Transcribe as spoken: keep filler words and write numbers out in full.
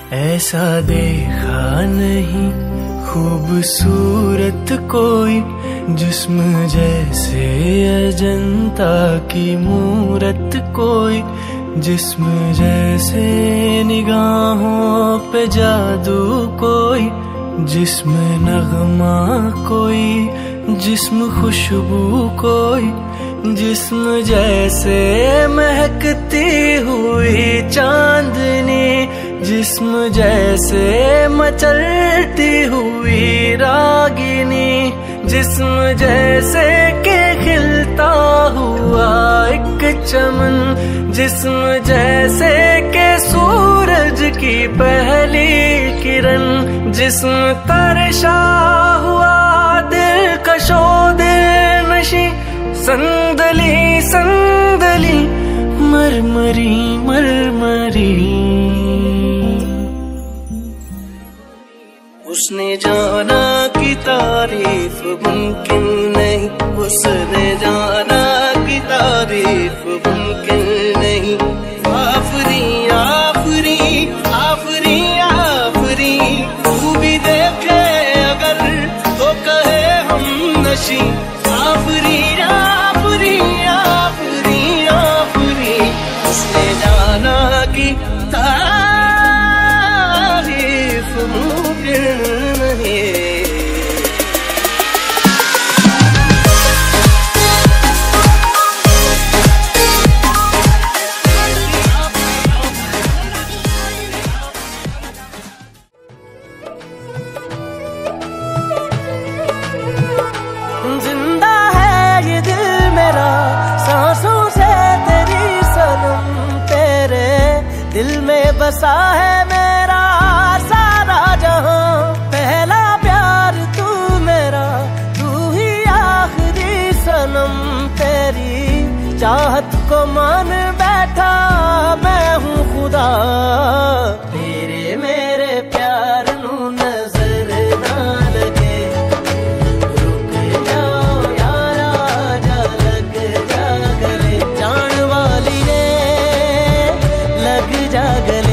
ऐसा देखा नहीं खूबसूरत कोई, जिस्म जैसे अजंता की मूरत कोई, जिस्म जैसे निगाहों पे जादू कोई, जिस्म नगमा कोई, जिस्म खुशबू कोई, जिस्म जैसे महकती हुई चांदनी, जिस्म जैसे मचलती हुई रागिनी, जिस्म जैसे के खिलता हुआ एक चमन, जिस्म जैसे के सूरज की पहली किरण, जिस्म तरशा हुआ दिल कशो दिल नशी, संदली संदली मरमरी मरमरी। उसने जाना कि तारीफ मुमकिन नहीं, उसने जाना कि तारीफ मुमकिन नहीं। आफरी आफरी आफरी आफरी, तू भी देखे अगर तो कहे हम नशी। आफरी आफरी आफरी आफरी, उसने जाना कि तारीफ मुमकिन नहीं। जिंदा है ये दिल मेरा सांसों से तेरी सनम, तेरे दिल में बसा है मेरा सारा जहां। पहला प्यार तू मेरा, तू ही आखिरी सनम, तेरी चाहत को मान बैठा मैं हूँ खुदा। तेरे मेरे प्यार नू नजर ना लगे, रुक जाओ यारा जा लग जा गले, जान वाली ने लग जा गले।